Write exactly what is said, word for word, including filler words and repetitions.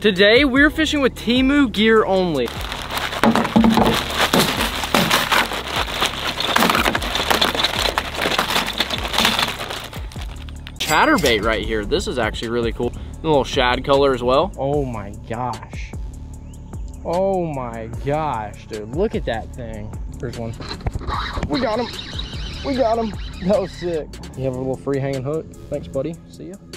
Today we're fishing with Temu gear only. Chatterbait right here. This is actually really cool. A little shad color as well. Oh my gosh. Oh my gosh, dude. Look at that thing. There's one. We got him. We got him. That was sick. You have a little free hanging hook. Thanks, buddy. See ya.